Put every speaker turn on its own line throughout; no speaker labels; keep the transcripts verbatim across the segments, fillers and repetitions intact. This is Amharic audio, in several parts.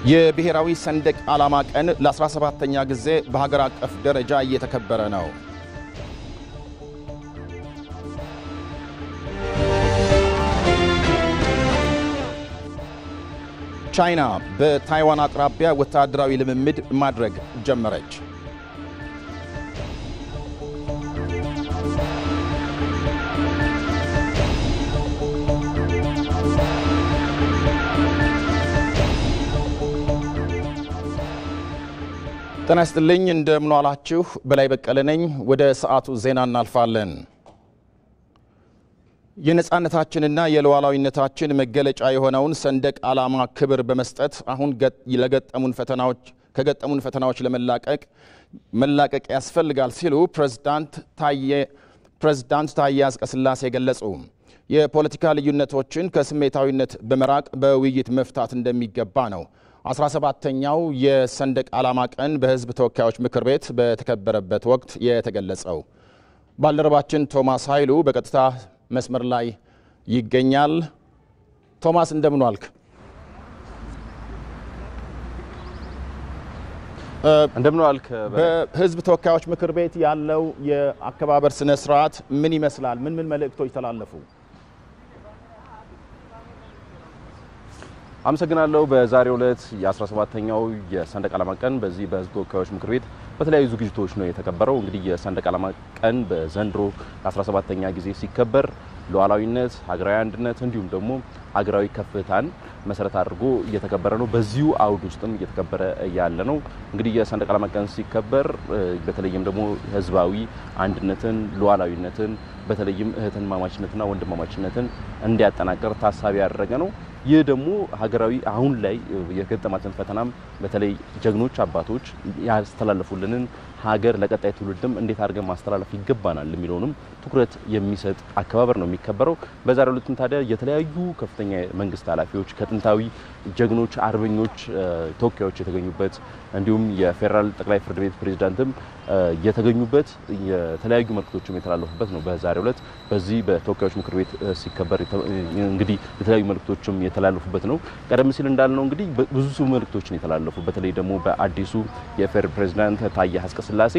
የብሔራዊ ሰንደቅ ዓላማ ቀን ለ17ኛ ጊዜ በሀገር አቀፍ ደረጃ እየተከበረ ነው። ቻይና በታይዋን አቅራቢያ ወታደራዊ ልምምድ ማድረግ ጀመረች። ጤና ይስጥልኝ እንደምን ዋላችሁ። በላይ በቀለ ነኝ። ወደ ሰዓቱ ዜና እናልፋለን። የነጻነታችንና የሉዓላዊነታችን መገለጫ የሆነውን ሰንደቅ ዓላማ ክብር በመስጠት አሁን ለገጠሙን ፈተናዎች ከገጠሙን ፈተናዎች ለመላቀቅ መላቀቅ ያስፈልጋል ሲሉ ፕሬዝዳንት ታዬ ፕሬዝዳንት ታዬ አጽቀሥላሴ ገለጹ። የፖለቲካ ልዩነቶችን ከስሜታዊነት በመራቅ በውይይት መፍታት እንደሚገባ ነው አስራ ሰባተኛው የሰንደቅ ዓላማ ቀን በሕዝብ ተወካዮች ምክር ቤት በተከበረበት ወቅት የተገለጸው። ባልደረባችን ቶማስ ኃይሉ በቀጥታ መስመር ላይ ይገኛል። ቶማስ እንደምን ዋልክ?
እንደምን ዋልክ?
በሕዝብ ተወካዮች ምክር ቤት ያለው የአከባበር ስነ ስርዓት ምን ይመስላል? ምን ምን መልእክቶች ተላለፉ?
አመሰግናለሁ። በዛሬው ዕለት የ17ኛው የሰንደቅ ዓላማ ቀን በዚህ በሕዝብ ተወካዮች ምክር ቤት በተለያዩ ዝግጅቶች ነው የተከበረው። እንግዲህ የሰንደቅ ዓላማ ቀን በዘንድሮ ለ17ኛ ጊዜ ሲከበር ሉዓላዊነት፣ ሀገራዊ አንድነት እንዲሁም ደግሞ ሀገራዊ ከፍታን መሰረት አድርጎ እየተከበረ ነው። በዚሁ አውድ ውስጥም እየተከበረ ያለ ነው። እንግዲህ የሰንደቅ ዓላማ ቀን ሲከበር በተለይም ደግሞ ህዝባዊ አንድነትን፣ ሉዓላዊነትን በተለይም እህትማማችነትና ወንድማማችነትን እንዲያጠናክር ታሳቢ ያደረገ ነው። ይህ ደግሞ ሀገራዊ አሁን ላይ የገጠማትን ፈተናም በተለይ ጀግኖች አባቶች ያስተላለፉልንን ሀገር ለቀጣይ ትውልድም እንዴት አድርገን ማስተላለፍ ይገባናል የሚለውንም ትኩረት የሚሰጥ አከባበር ነው የሚከበረው። በዛሬው ዕለትም ታዲያ የተለያዩ ከፍተኛ መንግስት ኃላፊዎች ከጥንታዊ ጀግኖች አርበኞች ተወካዮች የተገኙበት እንዲሁም የፌደራል ጠቅላይ ፍርድ ቤት ፕሬዝዳንትም የተገኙበት የተለያዩ መልእክቶችም የተላለፉበት ነው። በዛሬው ዕለት በዚህ በተወካዮች ምክር ቤት ሲከበር እንግዲህ የተለያዩ መልእክቶችም የተላለፉበት ነው። ቀደም ሲል እንዳልነው እንግዲህ ብዙ መልእክቶችን የተላለፉ በተለይ ደግሞ በአዲሱ የፌደራል ፕሬዝዳንት ታዬ አጽቀሥላሴ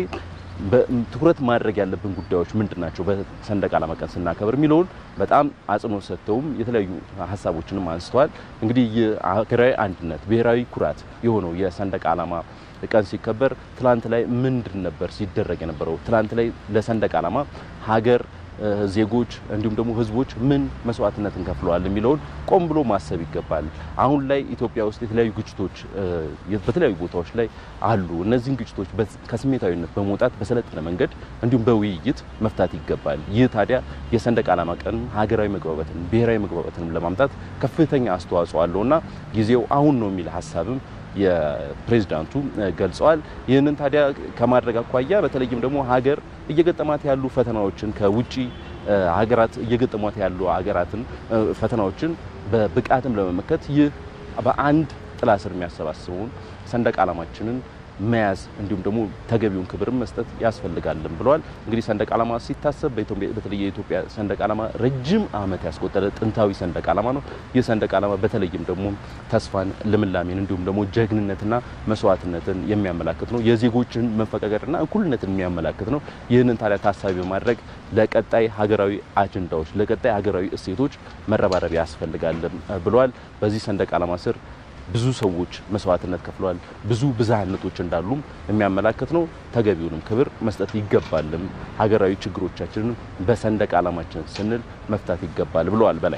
በትኩረት ማድረግ ያለብን ጉዳዮች ምንድናቸው በሰንደቅ ዓላማ ቀን ስናከብር የሚለውን በጣም አጽንኦት ሰጥተውም የተለያዩ ሀሳቦችንም አንስተዋል። እንግዲህ የሀገራዊ አንድነት ብሔራዊ ኩራት የሆነው የሰንደቅ ዓላማ ቀን ሲከበር ትላንት ላይ ምንድን ነበር ሲደረግ የነበረው? ትላንት ላይ ለሰንደቅ ዓላማ ሀገር ዜጎች እንዲሁም ደግሞ ህዝቦች ምን መስዋዕትነትን ከፍለዋል የሚለውን ቆም ብሎ ማሰብ ይገባል። አሁን ላይ ኢትዮጵያ ውስጥ የተለያዩ ግጭቶች በተለያዩ ቦታዎች ላይ አሉ። እነዚህን ግጭቶች ከስሜታዊነት በመውጣት በሰለጠነ መንገድ እንዲሁም በውይይት መፍታት ይገባል። ይህ ታዲያ የሰንደቅ ዓላማ ቀን ሀገራዊ መግባባትን ብሔራዊ መግባባትን ለማምጣት ከፍተኛ አስተዋጽኦ አለውና ጊዜው አሁን ነው የሚል ሀሳብም የፕሬዝዳንቱ ገልጸዋል። ይህንን ታዲያ ከማድረግ አኳያ በተለይም ደግሞ ሀገር እየገጠማት ያሉ ፈተናዎችን ከውጪ ሀገራት እየገጠማት ያሉ ሀገራትን ፈተናዎችን በብቃትም ለመመከት ይህ በአንድ ጥላ ስር የሚያሰባስበውን ሰንደቅ ዓላማችንን መያዝ እንዲሁም ደግሞ ተገቢውን ክብር መስጠት ያስፈልጋልም ብለዋል። እንግዲህ ሰንደቅ ዓላማ ሲታሰብ በተለይ የኢትዮጵያ ሰንደቅ ዓላማ ረጅም ዓመት ያስቆጠረ ጥንታዊ ሰንደቅ ዓላማ ነው። ይህ ሰንደቅ ዓላማ በተለይም ደግሞ ተስፋን፣ ልምላሜን እንዲሁም ደግሞ ጀግንነትና መስዋዕትነትን የሚያመላክት ነው። የዜጎችን መፈቃቀርና እኩልነትን የሚያመላክት ነው። ይህንን ታዲያ ታሳቢ በማድረግ ለቀጣይ ሀገራዊ አጀንዳዎች ለቀጣይ ሀገራዊ እሴቶች መረባረብ ያስፈልጋልም ብለዋል። በዚህ ሰንደቅ ዓላማ ስር ብዙ ሰዎች መስዋዕትነት ከፍለዋል። ብዙ ብዝሃነቶች እንዳሉም የሚያመላክት ነው። ተገቢውንም ክብር መስጠት ይገባልም። ሀገራዊ ችግሮቻችንን በሰንደቅ ዓላማችን ስንል መፍታት ይገባል ብለዋል። በላይ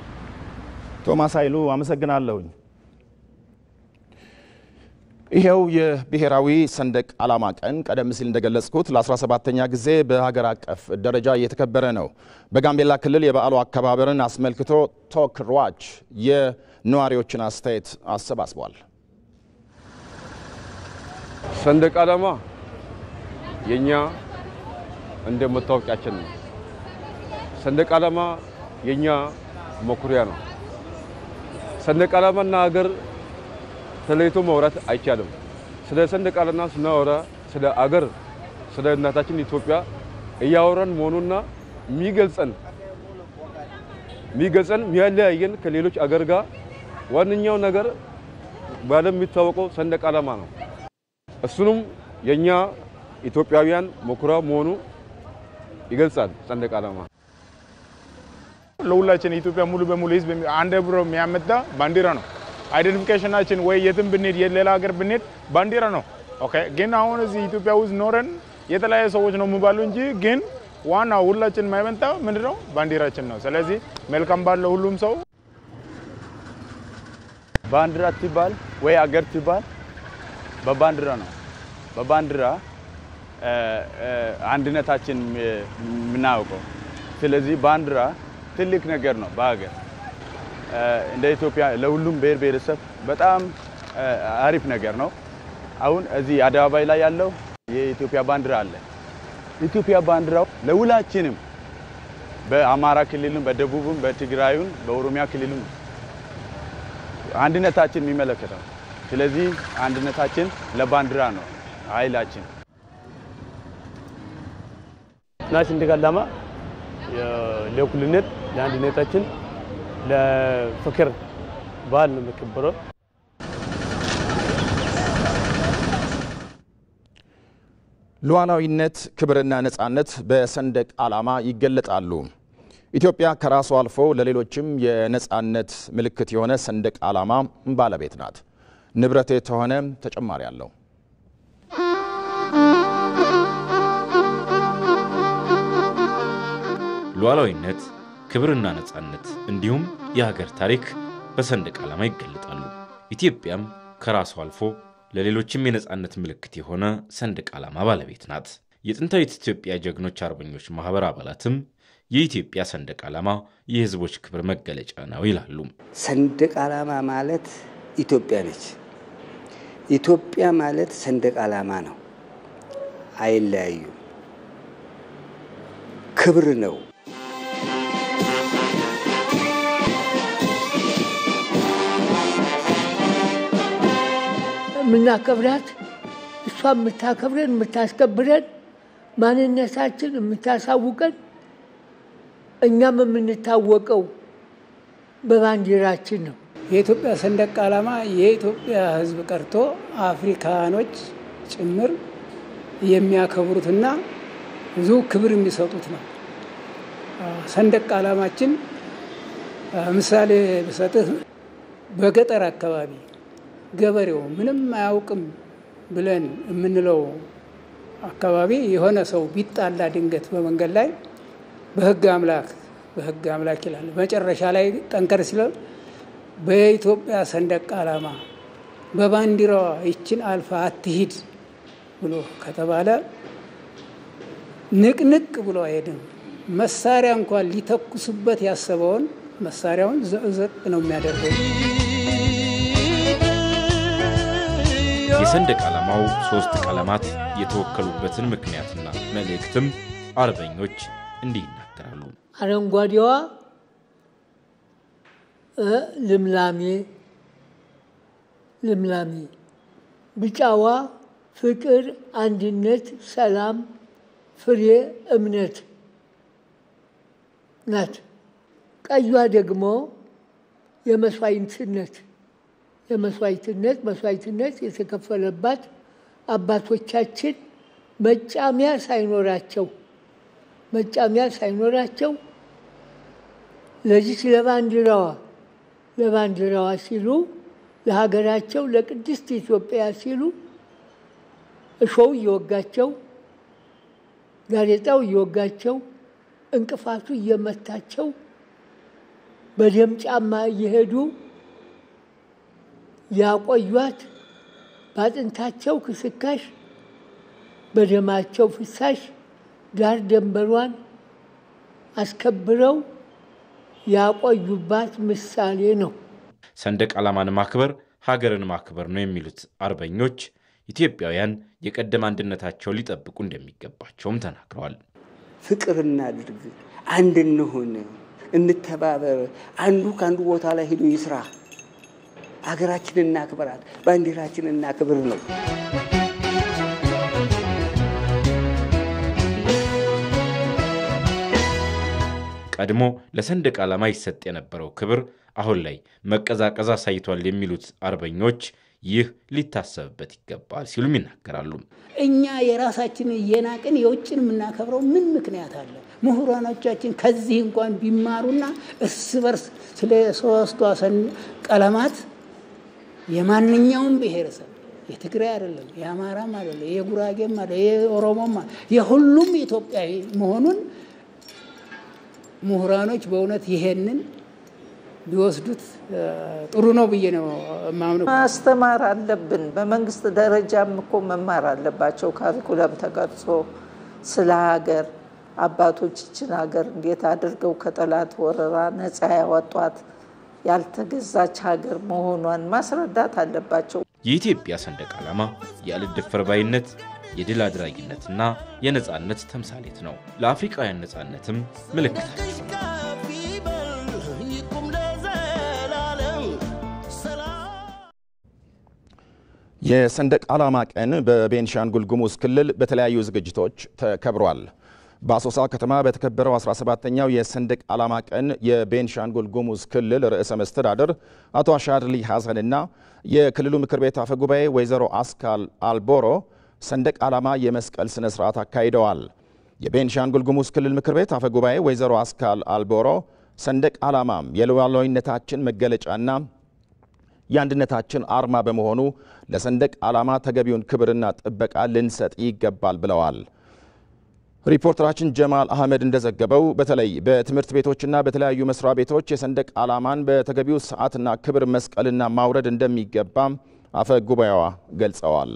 ቶማስ ኃይሉ አመሰግናለሁኝ። ይሄው የብሔራዊ ሰንደቅ ዓላማ ቀን ቀደም ሲል እንደገለጽኩት ለ17ኛ ጊዜ በሀገር አቀፍ ደረጃ እየተከበረ ነው። በጋምቤላ ክልል የበዓሉ አከባበርን አስመልክቶ ቶክ ሯች የነዋሪዎችን አስተያየት አሰባስቧል።
ሰንደቅ ዓላማ የኛ እንደ መታወቂያችን ነው። ሰንደቅ ዓላማ የኛ መኩሪያ ነው። ሰንደቅ ዓላማና ሀገር ተለይቶ ማውራት አይቻልም። ስለ ሰንደቅ ዓላማ ስናወራ ስለ አገር ስለ እናታችን ኢትዮጵያ እያወራን መሆኑና የሚገልጸን የሚገልጸን የሚያለያየን ከሌሎች አገር ጋር ዋንኛው ነገር በዓለም የሚታወቀው ሰንደቅ ዓላማ ነው እሱንም የኛ ኢትዮጵያውያን መኩሪያ መሆኑ ይገልጻል ሰንደቅ ዓላማ
ለሁላችን ኢትዮጵያ ሙሉ በሙሉ ህዝብ አንድ ብሮ የሚያመጣ ባንዲራ ነው አይደንቲፊኬሽናችን ወይ የትም ብንሄድ የሌላ ሀገር ብንሄድ ባንዲራ ነው ኦኬ ግን አሁን እዚህ ኢትዮጵያ ውስጥ ኖረን የተለያየ ሰዎች ነው የሚባሉ እንጂ ግን ዋናው ሁላችን የማይመጣ ምንድነው ባንዲራችን ነው ስለዚህ መልካም ባለው ሁሉም ሰው
ባንዲራ ትባል ወይ አገር ትባል በባንዲራ ነው በባንዲራ አንድነታችን ምናውቀው ስለዚህ ባንዲራ ትልቅ ነገር ነው በአገር እንደ ኢትዮጵያ ለሁሉም ብሔር ብሔረሰብ በጣም አሪፍ ነገር ነው አሁን እዚህ አደባባይ ላይ ያለው የኢትዮጵያ ባንዲራ አለ ኢትዮጵያ ባንዲራው ለሁላችንም በአማራ ክልልም በደቡብም በትግራይም በኦሮሚያ ክልልም አንድነታችን የሚመለከተው ስለዚህ አንድነታችን ለባንዲራ ነው ኃይላችን
ሰንደቅ ዓላማ ለእኩልነት ለአንድነታችን ለፍቅር በዓል ነው የሚከበረው
ሉዓላዊነት ክብርና ነጻነት በሰንደቅ ዓላማ ይገለጣሉ ኢትዮጵያ ከራሷ አልፎ ለሌሎችም የነጻነት ምልክት የሆነ ሰንደቅ ዓላማ ባለቤት ናት ንብረቴ ተሆነ ተጨማሪ ያለው
ሉዓላዊነት ክብርና ነጻነት እንዲሁም የሀገር ታሪክ በሰንደቅ ዓላማ ይገለጣሉ ኢትዮጵያም ከራሷ አልፎ ለሌሎችም የነጻነት ምልክት የሆነ ሰንደቅ ዓላማ ባለቤት ናት የጥንታዊት ኢትዮጵያ ጀግኖች አርበኞች ማህበር አባላትም የኢትዮጵያ ሰንደቅ ዓላማ የህዝቦች ክብር መገለጫ ነው ይላሉ
ሰንደቅ ዓላማ ማለት ኢትዮጵያ ነች ኢትዮጵያ ማለት ሰንደቅ ዓላማ ነው አይለያዩ ክብር ነው
ምናከብራት እሷ ምታከብረን ምታስከብረን ማንነታችን ምታሳውቀን እኛም የምንታወቀው በባንዲራችን ነው
የኢትዮጵያ ሰንደቅ ዓላማ የኢትዮጵያ ህዝብ ቀርቶ አፍሪካኖች ጭምር የሚያከብሩትና ብዙ ክብር የሚሰጡት ነው ሰንደቅ ዓላማችን ምሳሌ በሰጥህ በገጠር አካባቢ ገበሬው ምንም አያውቅም ብለን የምንለው አካባቢ የሆነ ሰው ቢጣላ ድንገት በመንገድ ላይ በህግ አምላክ በህግ አምላክ ይላል መጨረሻ ላይ ጠንከር ሲል በኢትዮጵያ ሰንደቅ ዓላማ በባንዲራዋ ይችን አልፋ አትሂድ ብሎ ከተባለ ንቅንቅ ብሎ አይሄድም መሳሪያ እንኳን ሊተኩስበት ያሰበውን መሳሪያውን ዘጥ ነው የሚያደርገው
የሰንደቅ ዓላማው ሶስት ቀለማት የተወከሉበትን ምክንያትና መልእክትም አርበኞች እንዲህ ይናገራሉ
አረንጓዴዋ ልምላሜ ልምላሜ ቢጫዋ ፍቅር አንድነት ሰላም ፍሬ እምነት ናት ቀይዋ ደግሞ የመስዋዕትነት የመስዋዕትነት መስዋዕትነት የተከፈለባት አባቶቻችን መጫሚያ ሳይኖራቸው መጫሚያ ሳይኖራቸው ለዚህ ለባንዲራዋ ለባንዲራዋ ሲሉ ለሀገራቸው ለቅድስት ኢትዮጵያ ሲሉ እሾው እየወጋቸው ጋሬጣው እየወጋቸው እንቅፋቱ እየመታቸው በደም ጫማ እየሄዱ ያቆዩት ባጥንታቸው ክስካሽ በደማቸው ፍሳሽ ዳር ደንበሯን አስከብረው ያቆዩባት ምሳሌ ነው
ሰንደቅ ዓላማን ማክበር ሀገርን ማክበር ነው የሚሉት አርበኞች ኢትዮጵያውያን የቀደም አንድነታቸው ሊጠብቁ እንደሚገባቸውም ተናግረዋል
ፍቅርና ድርግ አንድ እንሆን እንተባበር አንዱ ካንዱ ቦታ ላይ ሄዶ ይስራ ሀገራችንን እናክብራት ባንዲራችንን እናክብር ነው
ቀድሞ ለሰንደቅ ዓላማ ይሰጥ የነበረው ክብር አሁን ላይ መቀዛቀዝ አሳይቷል የሚሉት አርበኞች ይህ ሊታሰብበት ይገባል ሲሉም ይናገራሉ።
እኛ የራሳችንን የናቅን የውጭን የምናከብረው ምን ምክንያት አለ? ምሁራኖቻችን ከዚህ እንኳን ቢማሩና እርስ በርስ ስለ ሶስቱ ቀለማት የማንኛውም ብሔረሰብ የትግራይ አይደለም የአማራም አይደለም የጉራጌም አይደለም የኦሮሞም የሁሉም ኢትዮጵያዊ መሆኑን ምሁራኖች በእውነት ይሄንን ቢወስዱት ጥሩ ነው ብዬ ነው ማምነው።
ማስተማር አለብን። በመንግስት ደረጃም እኮ መማር አለባቸው። ካሪኩለም ተቀርጾ ስለ ሀገር አባቶችችን ሀገር እንዴት አድርገው ከጠላት ወረራ ነፃ ያወጧት ያልተገዛች ሀገር መሆኗን ማስረዳት አለባቸው።
የኢትዮጵያ ሰንደቅ ዓላማ ያልደፈር ባይነት የድል አድራጊነትና የነጻነት ተምሳሌት ነው። ለአፍሪካውያን ነጻነትም ምልክታቸው ነው።
የሰንደቅ ዓላማ ቀን በቤንሻንጉል ጉሙዝ ክልል በተለያዩ ዝግጅቶች ተከብሯል። በአሶሳ ከተማ በተከበረው አስራ ሰባተኛው የሰንደቅ ዓላማ ቀን የቤንሻንጉል ጉሙዝ ክልል ርዕሰ መስተዳድር አቶ አሻድሊ ሐሰንና የክልሉ ምክር ቤት አፈ ጉባኤ ወይዘሮ አስካል አልቦሮ ሰንደቅ ዓላማ የመስቀል ስነ ስርዓት አካሂደዋል። የቤንሻንጉል ጉሙዝ ክልል ምክር ቤት አፈ ጉባኤ ወይዘሮ አስካል አልቦሮ ሰንደቅ ዓላማም የሉዓላዊነታችን መገለጫና የአንድነታችን አርማ በመሆኑ ለሰንደቅ ዓላማ ተገቢውን ክብርና ጥበቃ ልንሰጥ ይገባል ብለዋል። ሪፖርተራችን ጀማል አህመድ እንደዘገበው በተለይ በትምህርት ቤቶችና በተለያዩ መስሪያ ቤቶች የሰንደቅ ዓላማን በተገቢው ሰዓትና ክብር መስቀልና ማውረድ እንደሚገባ አፈ ጉባኤዋ ገልጸዋል።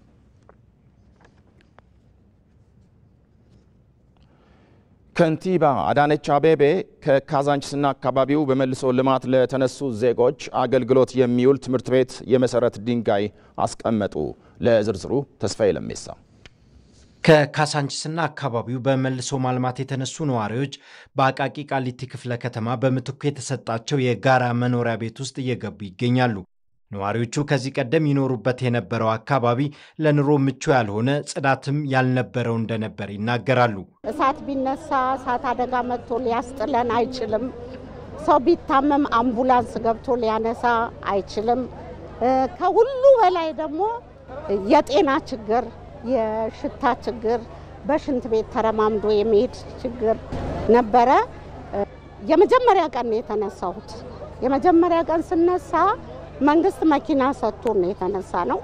ከንቲባ አዳነች አቤቤ ከካዛንችስና አካባቢው በመልሶ ልማት ለተነሱ ዜጎች አገልግሎት የሚውል ትምህርት ቤት የመሰረት ድንጋይ አስቀመጡ። ለዝርዝሩ ተስፋዬ ለሜሳ።
ከካዛንችስና አካባቢው በመልሶ ማልማት የተነሱ ነዋሪዎች በአቃቂ ቃሊቲ ክፍለ ከተማ በምትኩ የተሰጣቸው የጋራ መኖሪያ ቤት ውስጥ እየገቡ ይገኛሉ። ነዋሪዎቹ ከዚህ ቀደም ይኖሩበት የነበረው አካባቢ ለኑሮ ምቹ ያልሆነ ጽዳትም ያልነበረው እንደነበር ይናገራሉ።
እሳት ቢነሳ እሳት አደጋ መጥቶ ሊያስጥለን አይችልም። ሰው ቢታመም አምቡላንስ ገብቶ ሊያነሳ አይችልም። ከሁሉ በላይ ደግሞ የጤና ችግር፣ የሽታ ችግር፣ በሽንት ቤት ተረማምዶ የሚሄድ ችግር ነበረ። የመጀመሪያ ቀን የተነሳሁት የመጀመሪያ ቀን ስነሳ መንግስት መኪና ሰጥቶ ነው የተነሳ ነው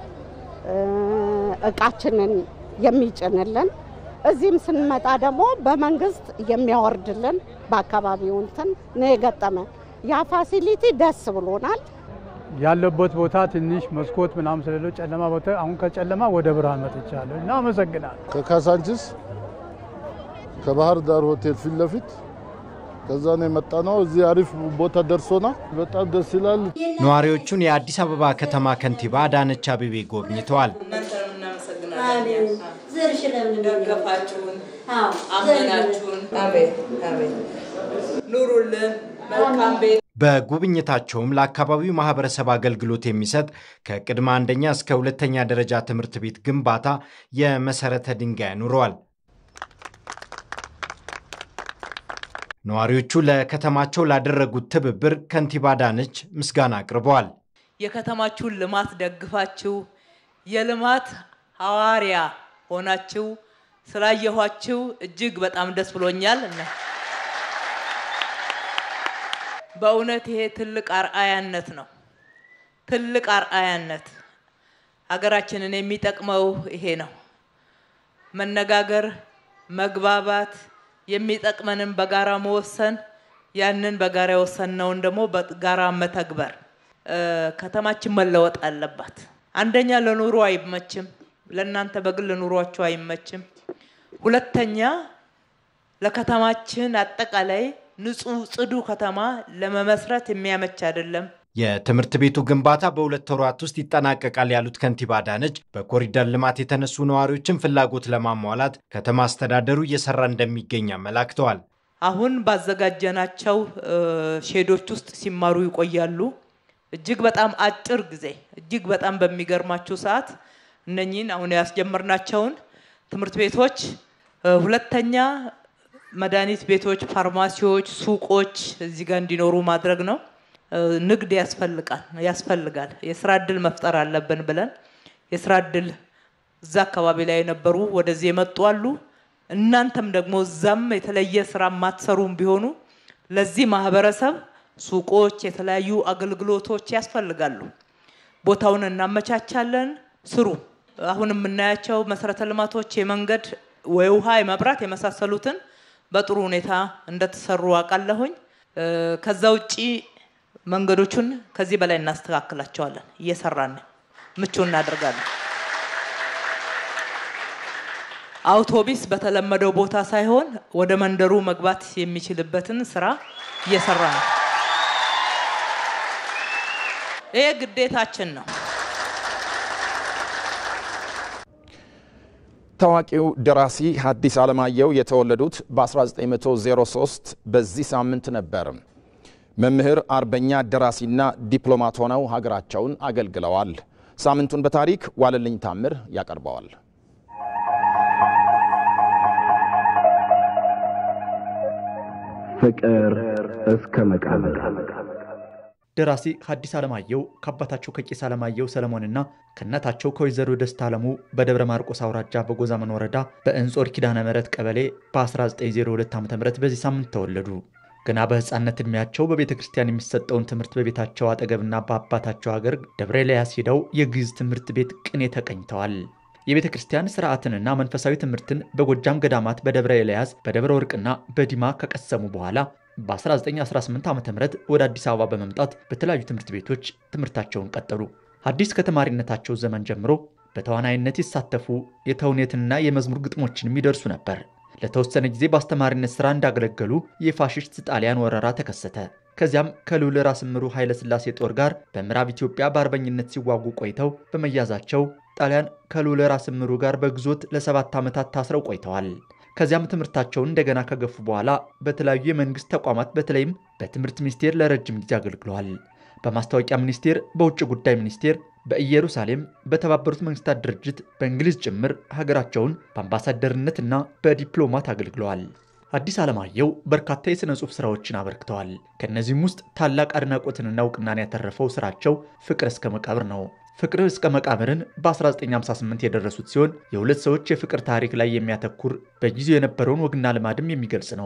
እቃችንን የሚጭንልን። እዚህም ስንመጣ ደግሞ በመንግስት የሚያወርድልን በአካባቢው እንትን ነው የገጠመ። ያ ፋሲሊቲ ደስ ብሎናል።
ያለበት ቦታ ትንሽ መስኮት ምናምን ስለሌለው ጨለማ ቦታ አሁን ከጨለማ ወደ ብርሃን መጥቻለሁ እና አመሰግናለሁ።
ከካዛንችስ ከባህር ዳር ሆቴል ፊት ለፊት ከዛ ነው የመጣነው። እዚህ አሪፍ ቦታ ደርሶና በጣም ደስ ይላል።
ነዋሪዎቹን የአዲስ አበባ ከተማ ከንቲባ አዳነች አቤቤ ጎብኝተዋል።
ደገፋችሁን፣ አመናችሁን፣ አቤት አቤት ኑሩልን መልካም ቤት።
በጉብኝታቸውም ለአካባቢው ማህበረሰብ አገልግሎት የሚሰጥ ከቅድመ አንደኛ እስከ ሁለተኛ ደረጃ ትምህርት ቤት ግንባታ የመሰረተ ድንጋይ አኑረዋል። ነዋሪዎቹ ለከተማቸው ላደረጉት ትብብር ከንቲባ አዳነች ምስጋና አቅርበዋል።
የከተማችሁን ልማት ደግፋችሁ የልማት ሐዋርያ ሆናችሁ ስላየኋችሁ እጅግ በጣም ደስ ብሎኛል። በእውነት ይሄ ትልቅ አርአያነት ነው። ትልቅ አርአያነት ሀገራችንን የሚጠቅመው ይሄ ነው። መነጋገር፣ መግባባት፣ የሚጠቅመንን በጋራ መወሰን፣ ያንን በጋራ የወሰነውን ደግሞ በጋራ መተግበር። ከተማችን መለወጥ አለባት። አንደኛ ለኑሮ አይመችም፣ ለእናንተ በግል ኑሯችሁ አይመችም። ሁለተኛ ለከተማችን አጠቃላይ ንጹህ ጽዱ ከተማ ለመመስረት የሚያመች አይደለም።
የትምህርት ቤቱ ግንባታ በሁለት ወራት ውስጥ ይጠናቀቃል ያሉት ከንቲባ አዳነች በኮሪደር ልማት የተነሱ ነዋሪዎችን ፍላጎት ለማሟላት ከተማ አስተዳደሩ እየሰራ እንደሚገኝ አመላክተዋል።
አሁን ባዘጋጀናቸው ሼዶች ውስጥ ሲማሩ ይቆያሉ። እጅግ በጣም አጭር ጊዜ እጅግ በጣም በሚገርማችሁ ሰዓት እነኚህን አሁን ያስጀመርናቸውን ትምህርት ቤቶች ሁለተኛ መድኃኒት ቤቶች፣ ፋርማሲዎች፣ ሱቆች እዚህ ጋር እንዲኖሩ ማድረግ ነው። ንግድ ያስፈልጋል ያስፈልጋል የስራ እድል መፍጠር አለብን ብለን የስራ እድል እዛ አካባቢ ላይ የነበሩ ወደዚህ የመጡ አሉ እናንተም ደግሞ ዛም የተለየ ስራ ማትሰሩም ቢሆኑ ለዚህ ማህበረሰብ ሱቆች የተለያዩ አገልግሎቶች ያስፈልጋሉ ቦታውን እናመቻቻለን ስሩ አሁን የምናያቸው መሰረተ ልማቶች የመንገድ ወይውሃ የመብራት የመሳሰሉትን በጥሩ ሁኔታ እንደተሰሩ አቃለሁኝ ከዛ ውጪ መንገዶቹን ከዚህ በላይ እናስተካክላቸዋለን እየሰራን ምቹ እናደርጋለን አውቶቡስ በተለመደው ቦታ ሳይሆን ወደ መንደሩ መግባት የሚችልበትን ስራ እየሰራን ይሄ ግዴታችን ነው
ታዋቂው ደራሲ ሐዲስ ዓለማየሁ የተወለዱት በ1903 በዚህ ሳምንት ነበር መምህር አርበኛ ደራሲና ዲፕሎማት ሆነው ሀገራቸውን አገልግለዋል ሳምንቱን በታሪክ ዋለልኝ ታምር ያቀርበዋል
ፍቅር እስከ መቃብር
ደራሲ ሐዲስ ዓለማየሁ ከአባታቸው ከቄስ ዓለማየሁ ሰለሞንና ከእናታቸው ከወይዘሮ ደስታ ዓለሙ በደብረ ማርቆስ አውራጃ በጎዛመን ወረዳ በእንጾር ኪዳነ ምህረት ቀበሌ በ1902 ዓ.ም በዚህ ሳምንት ተወለዱ ገና በህፃንነት እድሜያቸው በቤተ ክርስቲያን የሚሰጠውን ትምህርት በቤታቸው አጠገብና በአባታቸው ሀገር ደብረ ኤልያስ ሄደው የግዕዝ ትምህርት ቤት ቅኔ ተቀኝተዋል የቤተ ክርስቲያን ሥርዓትንና መንፈሳዊ ትምህርትን በጎጃም ገዳማት በደብረ ኤልያስ በደብረ ወርቅና በዲማ ከቀሰሙ በኋላ በ1918 ዓ.ም ወደ አዲስ አበባ በመምጣት በተለያዩ ትምህርት ቤቶች ትምህርታቸውን ቀጠሉ አዲስ ከተማሪነታቸው ዘመን ጀምሮ በተዋናይነት ይሳተፉ የተውኔትና የመዝሙር ግጥሞችን የሚደርሱ ነበር ለተወሰነ ጊዜ በአስተማሪነት ስራ እንዳገለገሉ የፋሺስት ጣሊያን ወረራ ተከሰተ ከዚያም ከልዑል ራስ ምሩ ኃይለ ሥላሴ ጦር ጋር በምዕራብ ኢትዮጵያ በአርበኝነት ሲዋጉ ቆይተው በመያዛቸው ጣሊያን ከልዑል ራስ ምሩ ጋር በግዞት ለሰባት ዓመታት ታስረው ቆይተዋል ከዚያም ትምህርታቸውን እንደገና ከገፉ በኋላ በተለያዩ የመንግስት ተቋማት በተለይም በትምህርት ሚኒስቴር ለረጅም ጊዜ አገልግለዋል በማስታወቂያ ሚኒስቴር በውጭ ጉዳይ ሚኒስቴር በኢየሩሳሌም በተባበሩት መንግስታት ድርጅት በእንግሊዝ ጭምር ሀገራቸውን በአምባሳደርነትና በዲፕሎማት አገልግለዋል ሐዲስ ዓለማየሁ በርካታ የሥነ ጽሑፍ ሥራዎችን አበርክተዋል ከነዚህም ውስጥ ታላቅ አድናቆትንና እውቅናን ያተረፈው ሥራቸው ፍቅር እስከ መቃብር ነው ፍቅር እስከ መቃብርን በ1958 የደረሱት ሲሆን የሁለት ሰዎች የፍቅር ታሪክ ላይ የሚያተኩር በጊዜው የነበረውን ወግና ልማድም የሚገልጽ ነው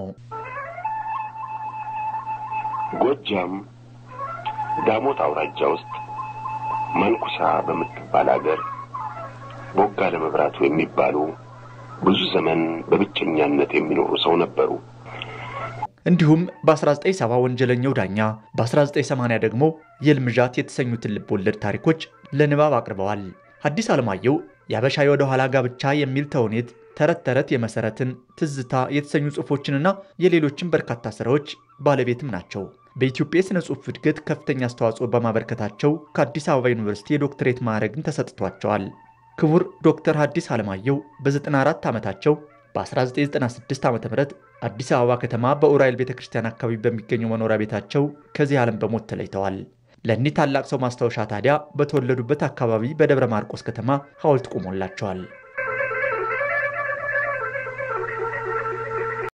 ጎጃም ዳሞት አውራጃ ውስጥ መንኩሳ በምትባል ሀገር ቦጋለ መብራቱ የሚባሉ ብዙ ዘመን በብቸኛነት የሚኖሩ ሰው ነበሩ
እንዲሁም በ1970 ወንጀለኛው ዳኛ በ1980 ደግሞ የልምጃት የተሰኙትን ልብ ወለድ ታሪኮች ለንባብ አቅርበዋል ሐዲስ ዓለማየሁ ያበሻ ወደ ኋላ ጋብቻ የሚል ተውኔት ተረት ተረት የመሰረትን ትዝታ የተሰኙ ጽሑፎችንና የሌሎችን በርካታ ሥራዎች ባለቤትም ናቸው በኢትዮጵያ የሥነ ጽሑፍ እድገት ከፍተኛ አስተዋጽኦ በማበርከታቸው ከአዲስ አበባ ዩኒቨርሲቲ የዶክተሬት ማዕረግን ተሰጥቷቸዋል ክቡር ዶክተር ሐዲስ ዓለማየሁ በ94 ዓመታቸው በ1996 ዓ.ም አዲስ አበባ ከተማ በኡራኤል ቤተክርስቲያን አካባቢ በሚገኘው መኖሪያ ቤታቸው ከዚህ ዓለም በሞት ተለይተዋል ለእኒህ ታላቅ ሰው ማስታወሻ ታዲያ በተወለዱበት አካባቢ በደብረ ማርቆስ ከተማ ሐውልት ቆሞላቸዋል